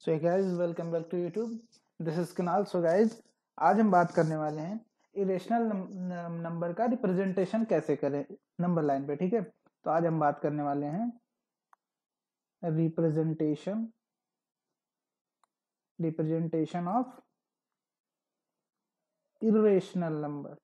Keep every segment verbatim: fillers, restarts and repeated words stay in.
So hey guys, welcome back to YouTube. This is Kunal. So guys, आज हम बात करने वाले हैं इरेशनल नंबर का रिप्रेजेंटेशन कैसे करें नंबर लाइन पे. ठीक है, तो आज हम बात करने वाले हैं representation representation of irrational number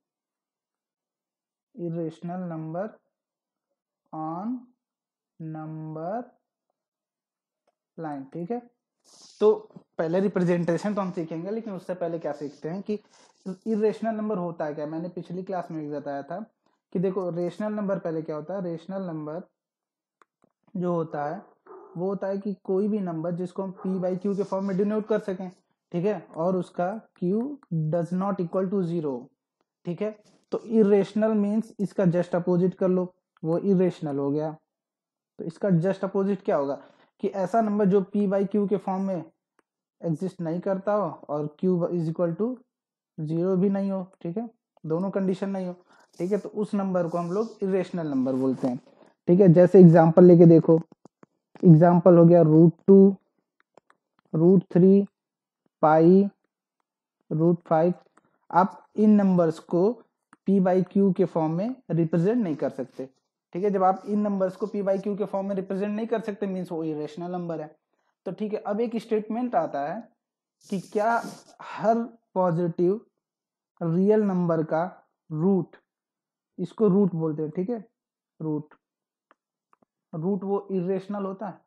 irrational number on number line. ठीक है, तो पहले रिप्रेजेंटेशन तो हम सीखेंगे, लेकिन उससे पहले क्या सीखते हैं कि इरेशनल नंबर होता है क्या. मैंने पिछली क्लास में भी बताया था कि देखो, रेशनल नंबर पहले क्या होता है. रेशनल नंबर जो होता है वो होता है कि कोई भी नंबर जिसको हम पी बाई क्यू के फॉर्म में डिनोट कर सकें. ठीक है, और उसका q does not equal to zero. ठीक है, तो इरेशनल मीन्स इसका जस्ट अपोजिट कर लो, वो इरेशनल हो गया. तो इसका जस्ट अपोजिट क्या होगा कि ऐसा नंबर जो पी बाई क्यू के फॉर्म में एग्जिस्ट नहीं करता हो और q is equal to zero भी नहीं हो. ठीक है, दोनों कंडीशन नहीं हो. ठीक है, तो उस नंबर को हम लोग इरेशनल नंबर बोलते हैं. ठीक है, जैसे एग्जांपल लेके देखो. एग्जांपल हो गया root two, root three, pi, root five. आप इन नंबर्स को p बाई क्यू के फॉर्म में रिप्रेजेंट नहीं कर सकते. ठीक है, जब आप इन नंबर्स को p बाई क्यू के फॉर्म में रिप्रेजेंट नहीं कर सकते मीन्स वो इरेशनल नंबर है. तो ठीक है, अब एक स्टेटमेंट आता है कि क्या हर पॉजिटिव रियल नंबर का रूट, इसको रूट बोलते हैं. ठीक है, रूट रूट वो इरेशनल होता है.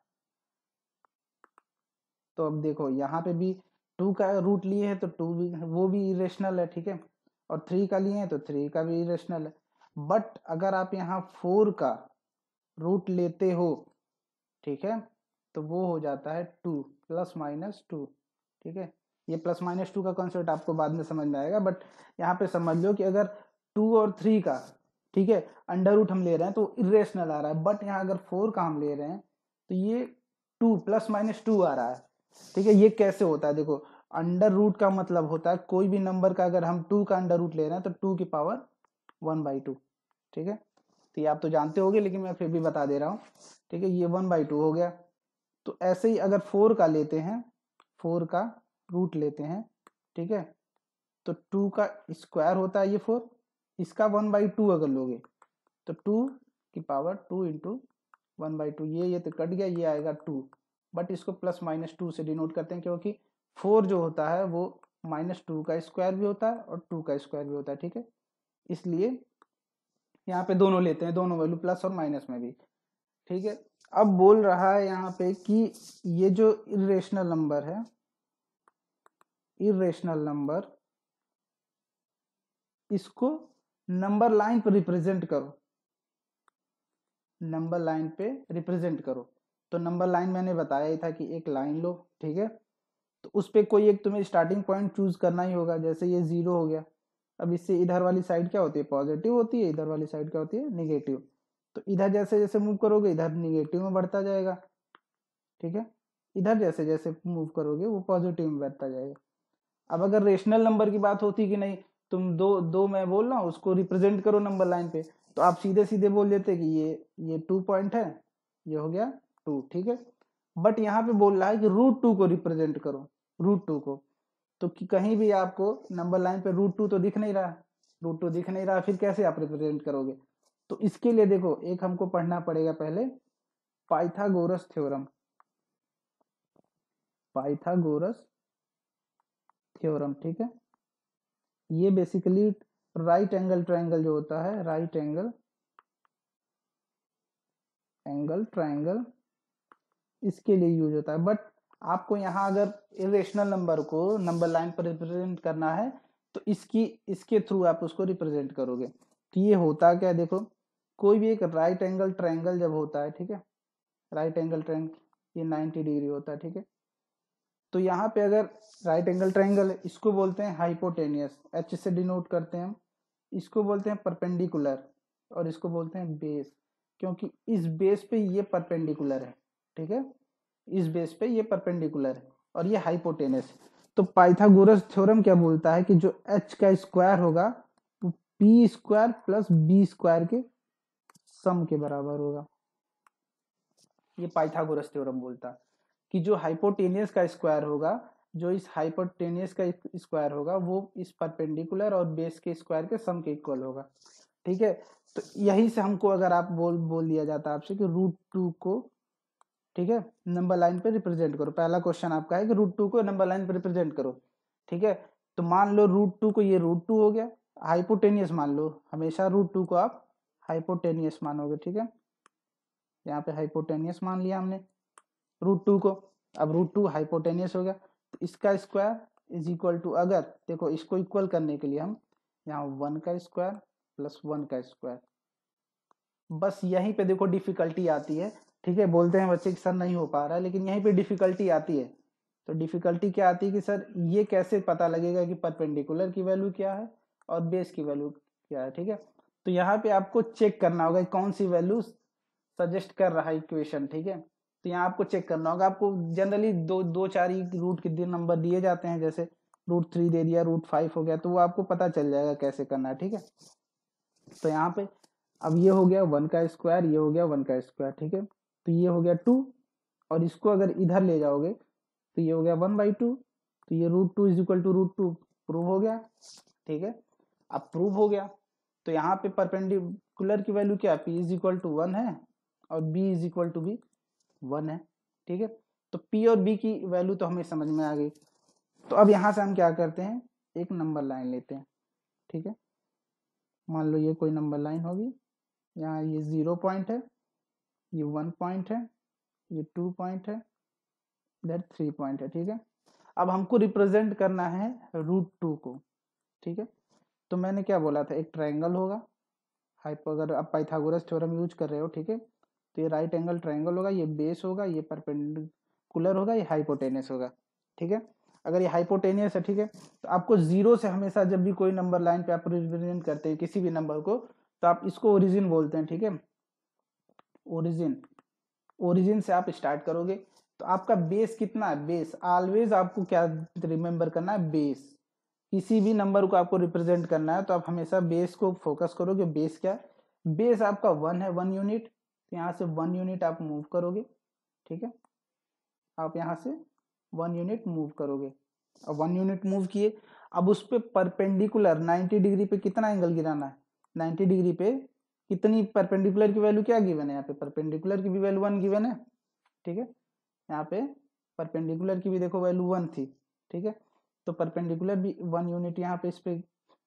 तो अब देखो, यहाँ पे भी टू का रूट लिए है तो टू भी वो भी इरेशनल है. ठीक है, और थ्री का लिए हैं तो थ्री का भी इरेशनल है. बट अगर आप यहाँ फोर का रूट लेते हो, ठीक है, तो वो हो जाता है टू प्लस माइनस टू. ठीक है, ये प्लस माइनस टू का कॉन्सेप्ट आपको बाद में समझ में आएगा, बट यहाँ पे समझ लो कि अगर टू और थ्री का, ठीक है, अंडर रूट हम ले रहे हैं तो इरेशनल आ रहा है. बट यहाँ अगर फोर का हम ले रहे हैं तो ये टू प्लस माइनस टू आ रहा है. ठीक है, ये कैसे होता है. देखो, अंडर रूट का मतलब होता है कोई भी नंबर का अगर हम टू का अंडर रूट ले रहे हैं तो टू की पावर वन बाई टू. ठीक है, तो ये आप तो जानते होगे, लेकिन मैं फिर भी बता दे रहा हूँ. ठीक है, ये वन बाई टू हो गया. तो ऐसे ही अगर फोर का लेते हैं, फोर का रूट लेते हैं, ठीक है, तो टू का स्क्वायर होता है ये फोर, इसका वन बाई टू अगर लोगे तो टू की power two into one by two, ये ये तो कट गया, ये आएगा टू. बट इसको प्लस माइनस टू से डिनोट करते हैं क्योंकि फोर जो होता है वो माइनस टू का स्क्वायर भी होता है और टू का स्क्वायर भी होता है. ठीक है, इसलिए यहाँ पे दोनों लेते हैं, दोनों वैल्यू प्लस और माइनस में भी. ठीक है, अब बोल रहा है यहाँ पे कि ये जो इरेशनल नंबर है, इरेशनल नंबर, इसको नंबर लाइन पर रिप्रेजेंट करो, नंबर लाइन पे रिप्रेजेंट करो. तो नंबर लाइन मैंने बताया ही था कि एक लाइन लो. ठीक है, तो उस पे कोई एक तुम्हें स्टार्टिंग पॉइंट चूज करना ही होगा. जैसे ये जीरो हो गया, अब इससे इधर वाली साइड क्या होती है, पॉजिटिव होती है, इधर वाली साइड क्या होती है, निगेटिव. तो इधर जैसे जैसे मूव करोगे इधर निगेटिव में बढ़ता जाएगा. ठीक है, इधर जैसे जैसे मूव करोगे वो पॉजिटिव में बढ़ता जाएगा. अब अगर रेशनल नंबर की बात होती कि नहीं, तुम दो दो मैं बोल रहा हूँ उसको रिप्रेजेंट करो नंबर लाइन पे, तो आप सीधे सीधे बोल देते कि ये ये टू पॉइंट है, ये हो गया टू. ठीक है, बट यहाँ पे बोल रहा है कि रूट टू को रिप्रेजेंट करो, रूट टू को. तो कि कहीं भी आपको नंबर लाइन पे रूट टू तो दिख नहीं रहा, रूट टू दिख नहीं रहा, फिर कैसे आप रिप्रेजेंट करोगे. तो इसके लिए देखो, एक हमको पढ़ना पड़ेगा पहले पाइथागोरस थ्योरम. पाइथागोरस थ्योरम, ठीक है, ये बेसिकली राइट एंगल ट्रायंगल जो होता है, राइट एंगल एंगल ट्रायंगल, इसके लिए यूज होता है. बट आपको यहाँ अगर इरेशनल नंबर को नंबर लाइन पर रिप्रेजेंट करना है तो इसकी इसके थ्रू आप उसको रिप्रेजेंट करोगे. तो ये होता क्या है, देखो, कोई भी एक राइट एंगल ट्रायंगल जब होता है, ठीक है, राइट एंगल ट्रायंगल ये नाइंटी डिग्री होता है. ठीक है, तो यहाँ पे अगर राइट एंगल ट्रायंगल है, इसको बोलते हैं हाइपोटेनियस, एच से डिनोट करते हैं हम. इसको बोलते हैं परपेंडिकुलर और इसको बोलते हैं बेस, क्योंकि इस बेस पे ये परपेंडिकुलर है. ठीक है, इस बेस पे ये परपेंडिकुलर है और ये हाइपोटेनस. तो पाइथागोरस थ्योरम क्या बोलता है कि जो h का स्क्वायर होगा वो p square plus b square के सम के बराबर होगा. ये पाइथागोरस थ्योरम बोलता है. कि जो हाइपोटेनियस का स्क्वायर होगा, जो इस हाइपोटेनियस का स्क्वायर होगा वो इस परपेंडिकुलर और बेस के स्क्वायर के सम के इक्वल होगा। ठीक है, तो यही से हमको अगर आप बोल बोल दिया जाता है आपसे कि रूट टू को, ठीक है, नंबर लाइन पे रिप्रेजेंट करो। पहला क्वेश्चन आपका है कि रूट टू को नंबर लाइन पे रिप्रेजेंट करो। ठीक है, तो मान लो रूट टू को ये रूट टू हो गया, हाइपोटेनियस मान लो, हमेशा रूट टू को आप हाइपोटेनियस मानोगे। ठीक है, यहाँ पे हाइपोटेनियस मान लिया हमने रूट टू को। अब रूट टू हाइपोटेनियस हो गया, तो इसका स्क्वायर इज इक्वल टू, अगर देखो इसको इक्वल करने के लिए हम यहाँ वन का स्क्वायर प्लस वन का स्क्वायर, बस यहीं पे देखो डिफिकल्टी आती है। ठीक है, बोलते हैं बच्चे कि सर नहीं हो पा रहा है, लेकिन यहीं पे डिफिकल्टी आती है। तो डिफिकल्टी क्या आती है कि सर ये कैसे पता लगेगा कि परपेंडिकुलर की वैल्यू क्या है और बेस की वैल्यू क्या है। ठीक है, तो यहाँ पे आपको चेक करना होगा कौन सी वैल्यू सजेस्ट कर रहा है इक्वेशन। ठीक है, तो यहाँ आपको चेक करना होगा। आपको जनरली दो दो चार ही रूट के नंबर दिए जाते हैं, जैसे रूट थ्री दे दिया, रूट फाइव हो गया, तो वो आपको पता चल जाएगा कैसे करना है। ठीक है, तो यहाँ पे अब ये हो गया वन का स्क्वायर, ये हो गया वन का स्क्वायर। ठीक है, तो ये हो गया टू, और इसको अगर इधर ले जाओगे तो ये हो गया वन बाई टू, तो ये root two is equal to root two, prove हो गया। ठीक है, अब प्रूव हो गया, तो यहाँ पे परपेंडिकुलर की वैल्यू क्या, p is equal to one है और b इज इक्वल टू भी वन है। ठीक है, तो p और b की वैल्यू तो हमें समझ में आ गई। तो अब यहाँ से हम क्या करते हैं, एक नंबर लाइन लेते हैं। ठीक है, मान लो ये कोई नंबर लाइन होगी, यहाँ ये जीरो पॉइंट है, ये वन पॉइंट है, ये टू पॉइंट है, इधर थ्री पॉइंट है। ठीक है, अब हमको रिप्रेजेंट करना है रूट टू को। ठीक है, तो मैंने क्या बोला था, एक ट्रायंगल होगा, हाइपो, अगर आप पाइथागोरस थ्योरम यूज कर रहे हो। ठीक है, तो ये राइट एंगल ट्रायंगल होगा, ये बेस होगा, ये परपेंडिकुलर होगा, ये हाइपोटेनियस होगा। ठीक है, अगर ये हाइपोटेनियस है, ठीक है, तो आपको जीरो से हमेशा जब भी कोई नंबर लाइन पे आप रिप्रेजेंट करते हैं किसी भी नंबर को, तो आप इसको ओरिजिन बोलते हैं। ठीक है, ओरिजिन, ओरिजिन से आप स्टार्ट करोगे, तो आपका बेस कितना है, बेस ऑलवेज आपको क्या रिमेंबर करना है, बेस। किसी भी नंबर को आपको रिप्रेजेंट करना है तो आप हमेशा बेस को फोकस करोगे। बेस क्या है, बेस आपका वन है, वन यूनिट, तो यहाँ से वन यूनिट आप मूव करोगे। ठीक है, आप यहाँ से वन यूनिट मूव करोगे, अब वन यूनिट मूव किए, अब उस पे परपेंडिकुलर नाइन्टी डिग्री पे कितना एंगल गिराना है, नाइन्टी डिग्री पे कितनी परपेंडिकुलर की वैल्यू क्या गिवन है, यहाँ पे परपेंडिकुलर की भी वैल्यू वन गिवन है। ठीक है, यहाँ पे परपेंडिकुलर की भी देखो वैल्यू वन थी। ठीक है, तो परपेंडिकुलर भी वन यूनिट यहाँ पे इस पे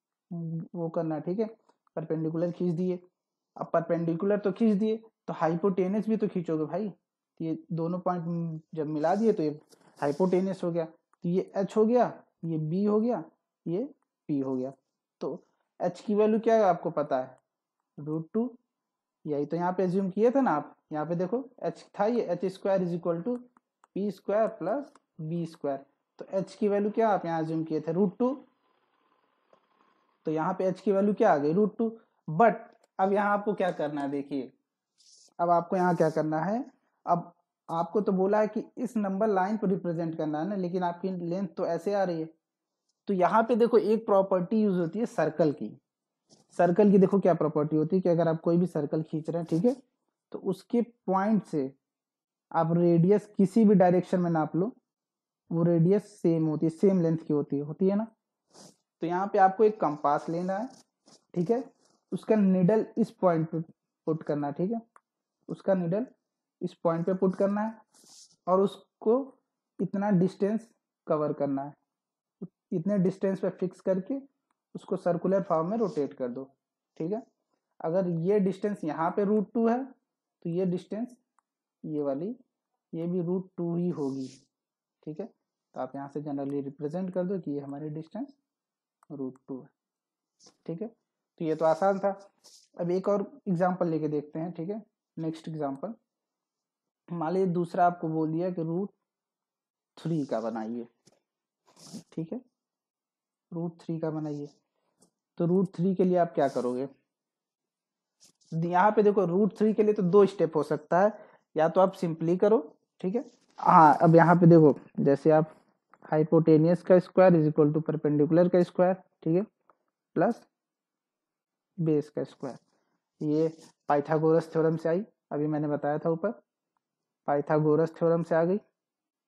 वो करना है। ठीक है, परपेंडिकुलर खींच दिए, अब परपेंडिकुलर तो खींच दिए, तो हाइपोटेनियस भी तो खींचोगे भाई। ये दोनों पॉइंट जब मिला दिए तो ये हाइपोटेनियस हो गया, तो ये h हो गया, ये b हो गया, ये p हो गया। तो h की वैल्यू क्या है आपको पता है, रूट टू, यही तो यहाँ पे एज्यूम किए थे ना आप। यहाँ पे देखो h था, ये h square is equal to p square plus b square, तो h की वैल्यू क्या आप यहाँ एज्यूम किए थे, रूट टू, तो यहाँ पे h की वैल्यू क्या आ गई, रूट टू। बट अब यहाँ आपको क्या करना है, देखिए अब आपको यहाँ क्या करना है, अब आपको तो बोला है कि इस नंबर लाइन को रिप्रेजेंट करना है ना, लेकिन आपकी लेंथ तो ऐसे आ रही है। तो यहाँ पे देखो एक प्रॉपर्टी यूज होती है सर्कल की। सर्कल की देखो क्या प्रॉपर्टी होती है कि अगर आप कोई भी सर्कल खींच रहे हैं, ठीक है, तो उसके पॉइंट से आप रेडियस किसी भी डायरेक्शन में नाप लो, वो रेडियस सेम होती है, सेम लेंथ की होती है होती है ना। तो यहाँ पे आपको एक कंपास लेना है। ठीक है, उसका निडल इस पॉइंट पे पुट करना है। ठीक है, उसका निडल इस पॉइंट पे पुट करना है और उसको इतना डिस्टेंस कवर करना है, इतने डिस्टेंस पे फिक्स करके उसको सर्कुलर फॉर्म में रोटेट कर दो। ठीक है, अगर ये डिस्टेंस यहाँ पे रूट टू है तो ये डिस्टेंस, ये वाली, ये भी रूट टू ही होगी। ठीक है, तो आप यहाँ से जनरली रिप्रेजेंट कर दो कि ये हमारी डिस्टेंस रूट टू है। ठीक है, तो ये तो आसान था। अब एक और एग्जांपल लेके देखते हैं। ठीक है, नेक्स्ट एग्जांपल, मान लीजिए दूसरा आपको बोल दिया कि रूट थ्री का बनाइए। ठीक है, रूट थ्री का बनाइए, तो रूट थ्री के लिए आप क्या करोगे, यहाँ पे देखो रूट थ्री के लिए तो दो स्टेप हो सकता है, या तो आप सिंपली करो। ठीक है, हाँ, अब यहाँ पे देखो जैसे आप हाइपोटेनियस का square is equal to perpendicular का स्क्वायर, ठीक है, प्लस बेस का स्क्वायर, ये पाइथागोरस थ्योरम से आई, अभी मैंने बताया था ऊपर, पाइथागोरस थ्योरम से आ गई।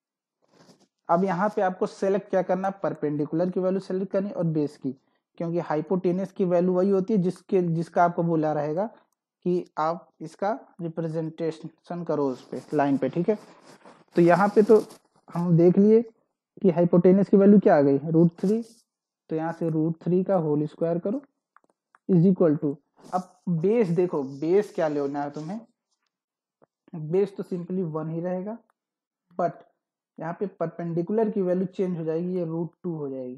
अब यहाँ पे आपको सेलेक्ट क्या करना, परपेंडिकुलर की वैल्यू सेलेक्ट करनी और बेस की, क्योंकि हाइपोटेनस की वैल्यू वही होती है जिसके जिसका आपको बोला रहेगा कि आप इसका रिप्रेजेंटेशन करो उस पे लाइन पे, ठीक है। तो यहाँ पे तो हम देख लिए कि हाइपोटेनस की वैल्यू क्या आ गई, रूट थ्री। तो यहाँ से रूट थ्री का होल स्क्वायर करो इज इक्वल टू, अब बेस देखो, बेस क्या लेना है तुम्हें, बेस तो सिंपली वन ही रहेगा, बट यहाँ पे परपेंडिकुलर की वैल्यू चेंज हो जाएगी, ये रूट टू हो जाएगी,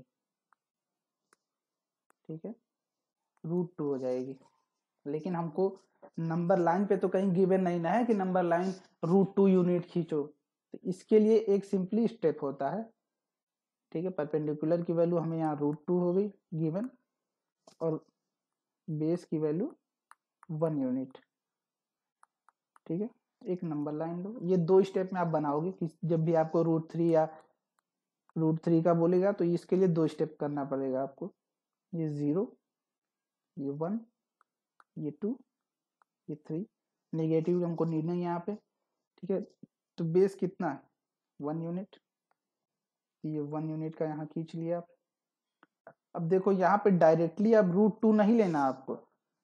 ठीक है, रूट टू हो जाएगी। लेकिन हमको नंबर लाइन पे तो कहीं गिवन नहीं ना है कि number line root two unit खींचो, तो इसके लिए एक सिंपली स्टेप होता है, ठीक है। परपेंडिकुलर की वैल्यू हमें यहाँ रूट टू हो गई गिवन, और बेस की वैल्यू वन यूनिट, ठीक है। एक नंबर लाइन लो, ये दो स्टेप में आप बनाओगे कि जब भी आपको रूट थ्री या रूट थ्री का बोलेगा तो इसके लिए दो स्टेप करना पड़ेगा आपको, ये जीरो, ये वन, ये टू, ये थ्री, नेगेटिव हमको नीड नहीं यहाँ पे, ठीक है। तो बेस कितना है, वन यूनिट, ये वन यूनिट का यहाँ खींच लिया आप। अब देखो यहाँ पे डायरेक्टली अब रूट टू नहीं लेना आपको,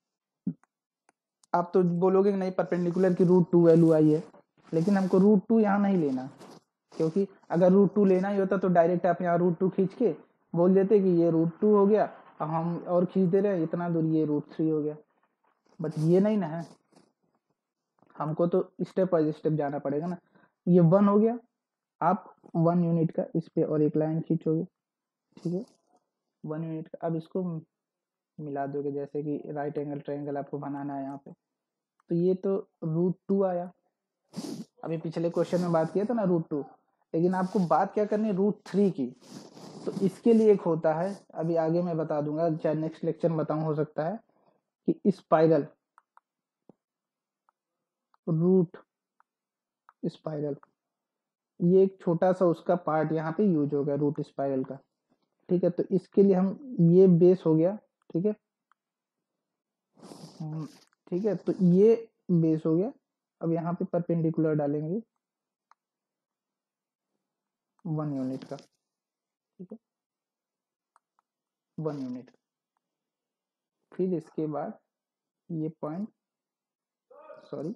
आप तो बोलोगे नहीं परपेंडिकुलर की रूट टू वैल्यू आई है, लेकिन हमको रूट टू यहाँ नहीं लेना, क्योंकि अगर रूट टू लेना ही होता तो डायरेक्ट आप यहाँ रूट टू खींच के बोल देते कि ये रूट टू हो गया, अब हम और खींच दे रहे हैं इतना दूर, ये रूट थ्री हो गया, बट ये नहीं ना है, हमको तो स्टेप बाय स्टेप जाना पड़ेगा ना। ये वन हो गया, आप वन यूनिट का इस पे और एक लाइन खींचोगे, ठीक है, वन यूनिट का। अब इसको मिला दोगे, जैसे कि राइट एंगल ट्रायंगल आपको बनाना है यहाँ पे, तो ये तो रूट टू आया, अभी पिछले क्वेश्चन में बात किया था ना रूट टू, लेकिन आपको बात क्या करनी है, रूट थ्री की। तो इसके लिए एक होता है, अभी आगे मैं बता दूंगा, चाहे नेक्स्ट लेक्चर में बताऊं, हो सकता है कि स्पाइरल, रूट स्पाइरल, ये एक छोटा सा उसका पार्ट यहाँ पे यूज होगा रूट स्पाइरल का, ठीक है। तो इसके लिए हम, ये बेस हो गया, ठीक है, ठीक है, तो ये बेस हो गया। अब यहाँ पे परपेंडिकुलर डालेंगे वन यूनिट का, ठीक है, वन यूनिट। फिर इसके बाद ये पॉइंट, सॉरी,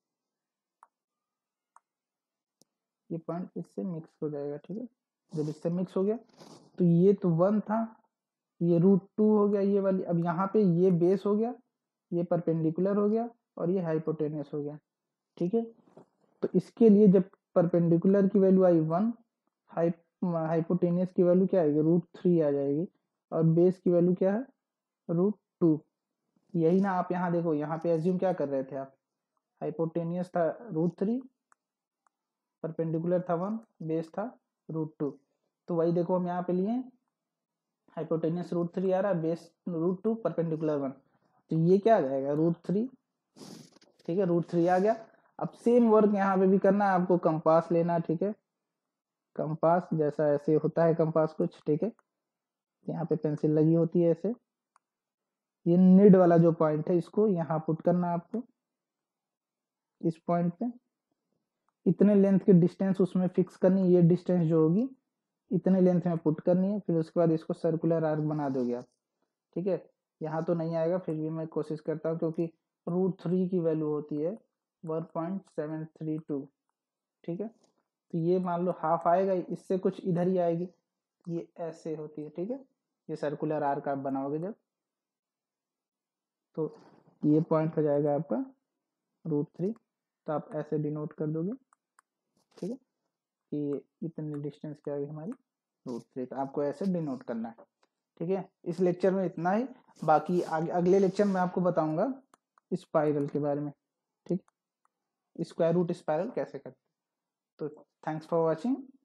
ये पॉइंट इससे मिक्स हो जाएगा, ठीक है। जब इससे मिक्स हो गया तो ये तो वन था, ये रूट टू हो गया ये वाली, अब यहाँ पे ये बेस हो गया, ये परपेंडिकुलर हो गया, और ये हाइपोटेनस हो गया, ठीक है। तो इसके लिए जब परपेंडिकुलर की वैल्यू आई वन, हाइपोटेनस की वैल्यू क्या आएगी, रूट थ्री आ जाएगी, और बेस की वैल्यू क्या है, रूट टू। यही ना आप यहाँ देखो, यहाँ पे एज्यूम क्या कर रहे थे आप, हाइपोटेनियस था रूट थ्री, परपेंडिकुलर था वन, बेस था रूट टू, तो वही देखो हम यहाँ पे लिए, हाइपोटेनियस रूट थ्री आ रहा है, base root two, perpendicular one, तो ये क्या आ जाएगा, रूट थ्री, ठीक है, रूट थ्री आ गया। अब सेम वर्क यहाँ पे भी करना है आपको, कंपास लेना, ठीक है, कंपास जैसा ऐसे होता है कंपास कुछ, ठीक है, यहाँ पे पेंसिल लगी होती है ऐसे, ये निड वाला जो पॉइंट है इसको यहाँ पुट करना है आपको, इस पॉइंट पे इतने लेंथ की डिस्टेंस उसमें फिक्स करनी, ये डिस्टेंस जो होगी इतने लेंथ में पुट करनी है, फिर उसके बाद इसको सर्कुलर आर्क बना दोगे आप, ठीक है। यहाँ तो नहीं आएगा, फिर भी मैं कोशिश करता हूँ, क्योंकि रूट थ्री की वैल्यू होती है one point seven three two, ठीक है। तो ये मान लो हाफ आएगा, इससे कुछ इधर ही आएगी, ये ऐसे होती है, ठीक है, ये सर्कुलर आर्क आप बनाओगे जब, तो ये पॉइंट हो जाएगा आपका रूट थ्री, तो आप ऐसे डिनोट कर दोगे, ठीक है, कि इतनी डिस्टेंस क्या है हमारी, रूट थ्री, तो आपको ऐसे डिनोट करना है, ठीक है। इस लेक्चर में इतना ही, बाकी आग, अगले लेक्चर में आपको बताऊंगा स्पाइरल के बारे में, ठीक, स्क्वायर रूट स्पाइरल कैसे करते। तो थैंक्स फॉर वॉचिंग।